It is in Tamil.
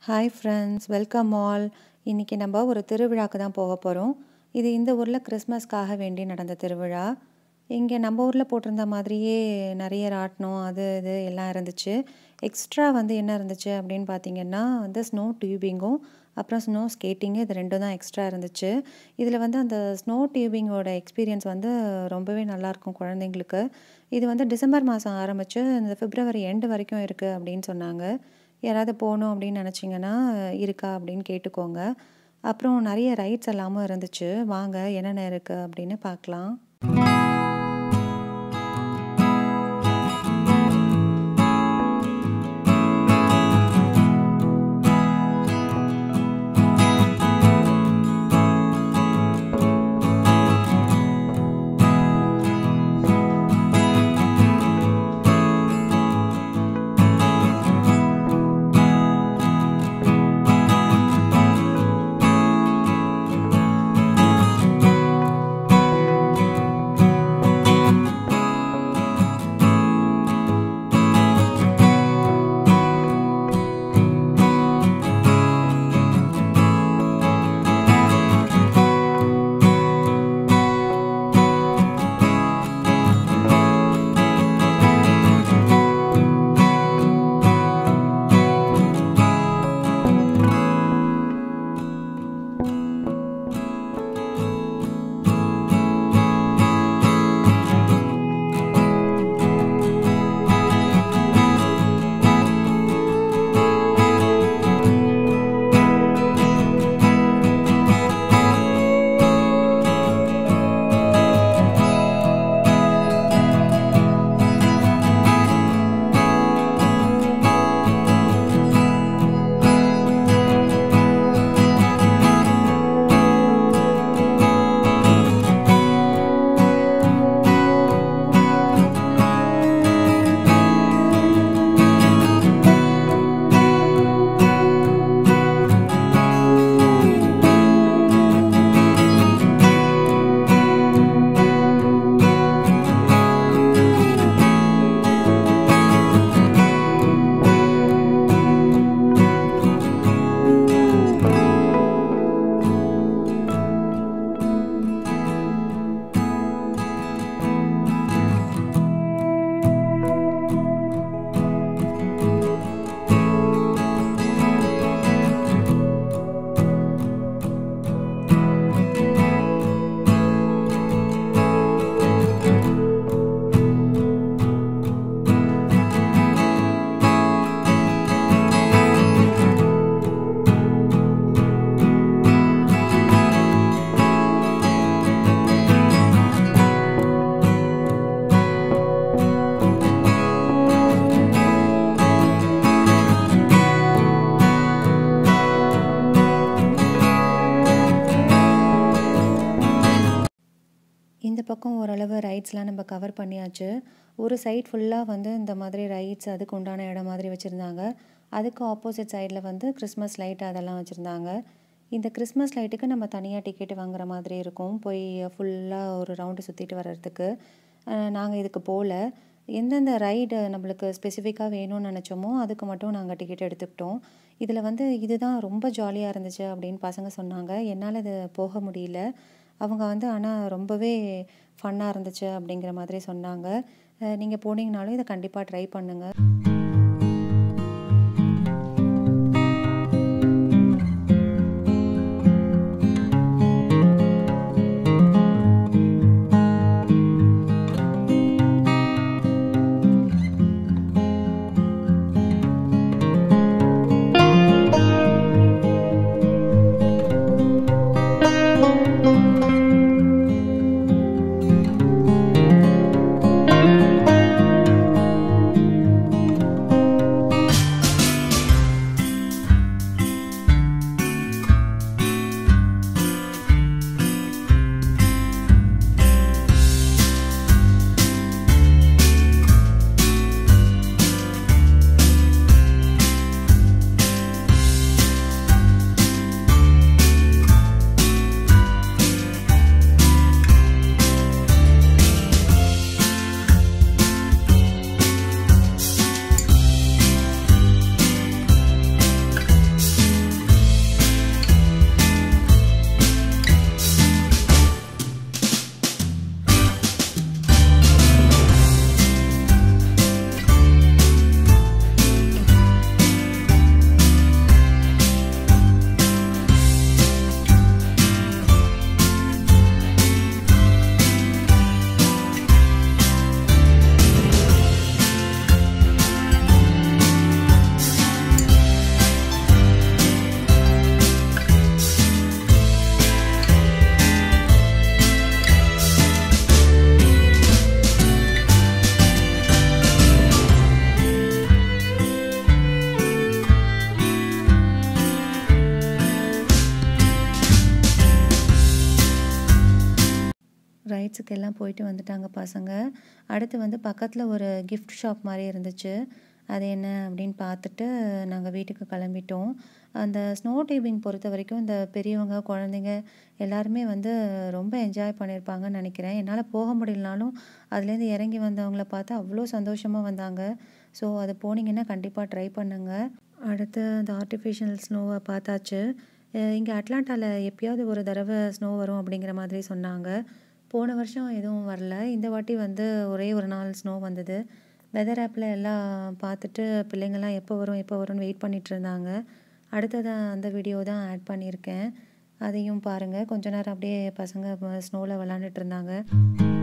Hi friends, welcome all. இன்றைக்கி நம்ம ஒரு திருவிழாக்கு தான் போக போகிறோம். இது இந்த ஊரில் கிறிஸ்மஸ்க்காக வேண்டி நடந்த திருவிழா. இங்கே நம்ம ஊரில் போட்டிருந்த மாதிரியே நிறைய ராட்டினம் அது இது எல்லாம் இருந்துச்சு. எக்ஸ்ட்ரா என்ன இருந்துச்சு அப்படின்னு பார்த்தீங்கன்னா ஸ்னோ டியூபிங்கும் அப்புறம் ஸ்னோ ஸ்கேட்டிங்கு இது ரெண்டும் தான் எக்ஸ்ட்ரா இருந்துச்சு. இதில் அந்த ஸ்னோ டியூபிங்கோட எக்ஸ்பீரியன்ஸ் ரொம்பவே நல்லாயிருக்கும் குழந்தைங்களுக்கு. இது டிசம்பர் மாதம் ஆரம்பித்து இந்த பிப்ரவரி எண்டு வரைக்கும் இருக்குது அப்படின்னு சொன்னாங்க. யாராவது போகணும் அப்படின்னு நினச்சிங்கன்னா இருக்கா அப்படின்னு கேட்டுக்கோங்க. அப்புறம் நிறைய ரைட்ஸ் எல்லாமும் இருந்துச்சு. வாங்க என்னென்ன இருக்குது அப்படின்னு பார்க்கலாம். இந்த பக்கம் ஓரளவு ரைட்ஸ்லாம் நம்ம கவர் பண்ணியாச்சு. ஒரு சைட் ஃபுல்லாக இந்த மாதிரி ரைட்ஸ் அதுக்கு உண்டான இடம் மாதிரி வச்சுருந்தாங்க. அதுக்கு ஆப்போசிட் சைடில் கிறிஸ்மஸ் லைட் அதெல்லாம் வச்சுருந்தாங்க. இந்த கிறிஸ்மஸ் லைட்டுக்கு நம்ம தனியாக டிக்கெட் வாங்குற மாதிரி இருக்கும். போய் ஃபுல்லாக ஒரு ரவுண்டு சுற்றிட்டு வர்றதுக்கு. நாங்கள் இதுக்கு போகல. எந்தெந்த ரைடு நம்மளுக்கு ஸ்பெசிஃபிக்காக வேணும்னு நினச்சோமோ அதுக்கு மட்டும் நாங்கள் டிக்கெட் எடுத்துக்கிட்டோம். இதில் இதுதான் ரொம்ப ஜாலியாக இருந்துச்சு அப்படின்னு பசங்க சொன்னாங்க. என்னால் இது போக முடியல. அவங்க ஆனால் ரொம்பவே ஃபன்னாக இருந்துச்சு அப்படிங்கிற மாதிரி சொன்னாங்க. நீங்கள் போனீங்கனாலும் இதை கண்டிப்பாக ட்ரை பண்ணுங்கள். ரைட்ஸுக்கு எல்லாம் போயிட்டு வந்துட்டாங்க பசங்க. அடுத்து வந்து பக்கத்தில் ஒரு கிஃப்ட் ஷாப் மாதிரி இருந்துச்சு. அது என்ன அப்படின்னு பார்த்துட்டு நாங்கள் வீட்டுக்கு கிளம்பிட்டோம். அந்த ஸ்னோ டியூபிங் பொறுத்த வரைக்கும் இந்த பெரியவங்க, குழந்தைங்க எல்லாருமே வந்து ரொம்ப என்ஜாய் பண்ணியிருப்பாங்கன்னு நினைக்கிறேன். என்னால் போக முடியலனாலும் அதுலேருந்து இறங்கி வந்தவங்கள பார்த்து அவ்வளோ சந்தோஷமாக வந்தாங்க. ஸோ அது போனீங்கன்னா கண்டிப்பாக ட்ரை பண்ணுங்க. அடுத்து அந்த ஆர்ட்டிஃபிஷியல் ஸ்னோவை பார்த்தாச்சு. இங்கே அட்லாண்டாவில் எப்பயாவது ஒரு தடவை ஸ்னோ வரும் அப்படிங்கிற மாதிரி சொன்னாங்க. போன வருஷம் எதுவும் வரல. இந்த வாட்டி வந்து ஒரே ஒரு நாள் ஸ்னோ வந்தது. வெதர் ஆப்பில் எல்லாம் பார்த்துட்டு பிள்ளைங்கள்லாம் எப்போ வரும் எப்போ வரும்னு வெயிட் பண்ணிட்டு இருந்தாங்க. அடுத்ததாக அந்த வீடியோ தான் ஆட் பண்ணியிருக்கேன். அதையும் பாருங்கள். கொஞ்ச நேரம் அப்படியே பசங்க ஸ்னோவில் விளாண்டுட்டு இருந்தாங்க.